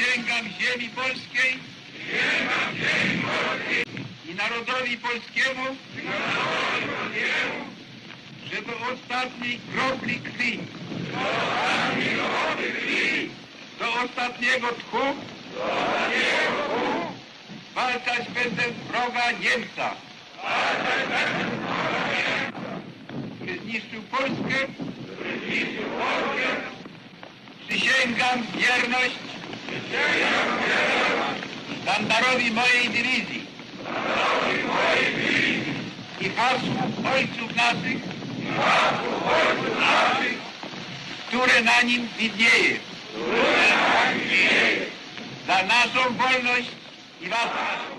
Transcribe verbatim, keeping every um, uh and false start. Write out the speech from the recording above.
Przysięgam ziemi polskiej Przysięgam ziemi polskiej i narodowi polskiemu, i narodowi polskiemu, że do ostatniej kropli krwi, do ostatniej kropli krwi, do ostatniego tchu do ostatniego tchu, walczać będę z wroga Niemca, walczać będę z wroga Niemca, który zniszczył Polskę. który zniszczył Polskę. Przysięgam wierność Przysięgam wierność sztandarowi mojej dywizji sztandarowi mojej dywizji i hasłu ojców naszych, i hasłu ojców naszych, które na nim widnieje, które na nim istnieje, za naszą wolność i waszą.